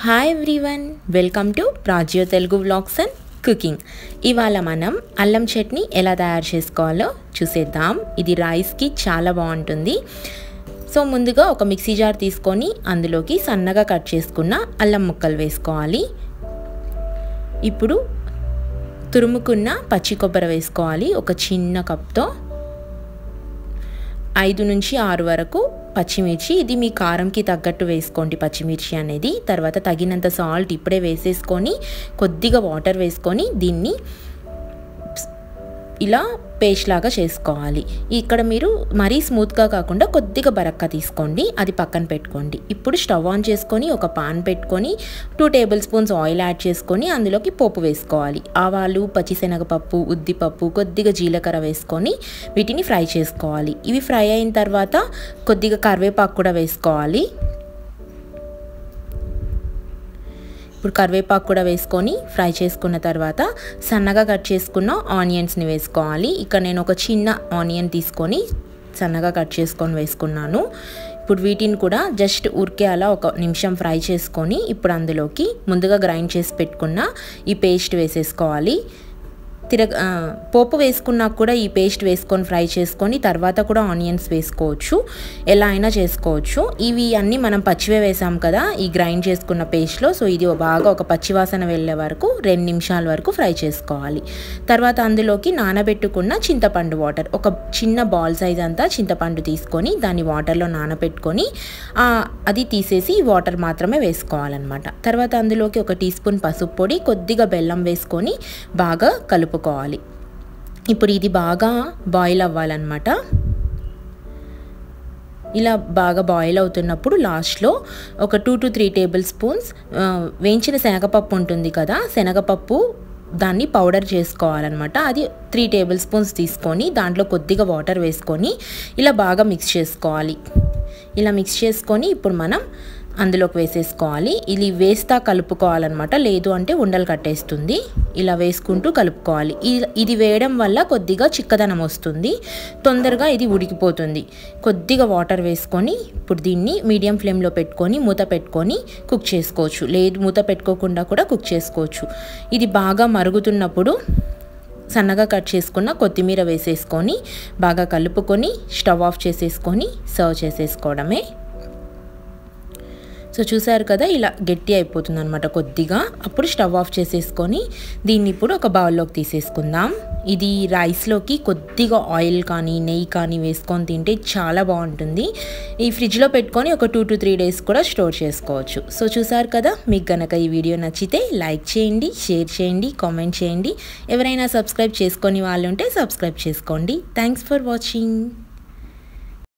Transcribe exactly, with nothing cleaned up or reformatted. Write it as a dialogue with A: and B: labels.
A: Hi everyone, welcome to Prajyo Telugu vlogs and cooking. ఇవాళ మనం అల్లం చట్నీ ఎలా తయారు చేసుకోవాలో చూసేద్దాం. ఇది రైస్కి చాలా బాగుంటుంది. సో ముందుగా ఒక మిక్సీ జార్ తీసుకొని అందులోకి సన్నగా కట్ చేసుకున్న అల్లం ముక్కలు వేసుకోవాలి. ఇప్పుడు తురుముకున్న పచ్చి కొబ్బరి వేసుకోవాలి. ఒక చిన్న కప్తో ఐదు నుంచి ఆరు వరకు పచ్చిమిర్చి, ఇది మీ కారంకి తగ్గట్టు వేసుకోండి పచ్చిమిర్చి అనేది. తర్వాత తగినంత సాల్ట్ ఇప్పుడే వేసేసుకొని కొద్దిగా వాటర్ వేసుకొని దీన్ని ఇలా పేస్ట్ లాగా చేసుకోవాలి. ఇక్కడ మీరు మరీ స్మూత్గా కాకుండా కొద్దిగా బరక్క తీసుకోండి, అది పక్కన పెట్టుకోండి. ఇప్పుడు స్టవ్ ఆన్ చేసుకొని ఒక పాన్ పెట్టుకొని two tablespoons oil add చేసుకొని అందులోకి పోపు వేసుకోవాలి. ఆవాలు, పచ్చిశనగపప్పు, ఉద్దిపప్పు, కొద్దిగా జీలకర్ర వేసుకొని వీటిని ఫ్రై చేసుకోవాలి. ఇవి ఫ్రై అయిన తర్వాత కొద్దిగా కరివేపాకు కూడా వేసుకోవాలి. ఇప్పుడు కరివేపాకు కూడా వేసుకొని ఫ్రై చేసుకున్న తర్వాత సన్నగా కట్ చేసుకున్న ఆనియన్స్ని వేసుకోవాలి. ఇక్కడ నేను ఒక చిన్న ఆనియన్ తీసుకొని సన్నగా కట్ చేసుకొని వేసుకున్నాను. ఇప్పుడు వీటిని కూడా జస్ట్ ఉరికే అలా ఒక నిమిషం ఫ్రై చేసుకొని ఇప్పుడు అందులోకి ముందుగా గ్రైండ్ చేసి పెట్టుకున్న ఈ పేస్ట్ వేసేసుకోవాలి. తిరగ పోపు వేసుకున్నాక కూడా ఈ పేస్ట్ వేసుకొని ఫ్రై చేసుకొని తర్వాత కూడా ఆనియన్స్ వేసుకోవచ్చు, ఎలా అయినా చేసుకోవచ్చు. ఇవి అన్నీ మనం పచ్చివే వేసాం కదా ఈ గ్రైండ్ చేసుకున్న పేస్ట్లో. సో ఇది బాగా ఒక పచ్చివాసన వెళ్ళే వరకు రెండు నిమిషాల వరకు ఫ్రై చేసుకోవాలి. తర్వాత అందులోకి నానబెట్టుకున్న చింతపండు వాటర్, ఒక చిన్న బాల్ సైజ్ అంతా చింతపండు తీసుకొని దాన్ని వాటర్లో నానబెట్టుకొని అది తీసేసి వాటర్ మాత్రమే వేసుకోవాలన్నమాట. తర్వాత అందులోకి ఒక టీ స్పూన్ పసుపు పొడి, కొద్దిగా బెల్లం వేసుకొని బాగా కలుపు కోవాలి. ఇప్పుడు ఇది బాగా బాయిల్ అవ్వాలన్నమాట. ఇలా బాగా బాయిల్ అవుతున్నప్పుడు లాస్ట్లో ఒక two to three tablespoons వేయించిన శనగపప్పు ఉంటుంది కదా, శనగపప్పు దాన్ని పౌడర్ చేసుకోవాలన్నమాట. అది త్రీ టేబుల్ స్పూన్స్ తీసుకొని దాంట్లో కొద్దిగా వాటర్ వేసుకొని ఇలా బాగా మిక్స్ చేసుకోవాలి. ఇలా మిక్స్ చేసుకొని ఇప్పుడు మనం అందులోకి వేసేసుకోవాలి. ఇది వేస్తా కలుపుకోవాలన్నమాట, లేదు అంటే ఉండలు కట్టేస్తుంది. ఇలా వేసుకుంటూ కలుపుకోవాలి. ఇది వేయడం వల్ల కొద్దిగా చిక్కదనం వస్తుంది, తొందరగా ఇది ఉడికిపోతుంది. కొద్దిగా వాటర్ వేసుకొని ఇప్పుడు దీన్ని మీడియం ఫ్లేమ్లో పెట్టుకొని మూత పెట్టుకొని కుక్ చేసుకోవచ్చు, లేదు మూత పెట్టుకోకుండా కూడా కుక్ చేసుకోవచ్చు. ఇది బాగా మరుగుతున్నప్పుడు సన్నగా కట్ చేసుకున్న కొత్తిమీర వేసేసుకొని బాగా కలుపుకొని స్టవ్ ఆఫ్ చేసేసుకొని సర్వ్ చేసేసుకోవడమే. సో చూసారు కదా, ఇలా గట్టి అయిపోతుంది అనమాట కొద్దిగా. అప్పుడు స్టవ్ ఆఫ్ చేసేసుకొని దీన్ని ఇప్పుడు ఒక బౌల్లోకి తీసేసుకుందాం. ఇది రైస్లోకి కొద్దిగా ఆయిల్ కానీ నెయ్యి కానీ వేసుకొని తింటే చాలా బాగుంటుంది. ఈ ఫ్రిడ్జ్లో పెట్టుకొని ఒక టూ టు త్రీ డేస్ కూడా స్టోర్ చేసుకోవచ్చు. సో చూసారు కదా, మీకు కనుక ఈ వీడియో నచ్చితే లైక్ చేయండి, షేర్ చేయండి, కామెంట్ చేయండి. ఎవరైనా సబ్స్క్రైబ్ చేసుకొని వాళ్ళు ఉంటే సబ్స్క్రైబ్ చేసుకోండి. Thanks for watching.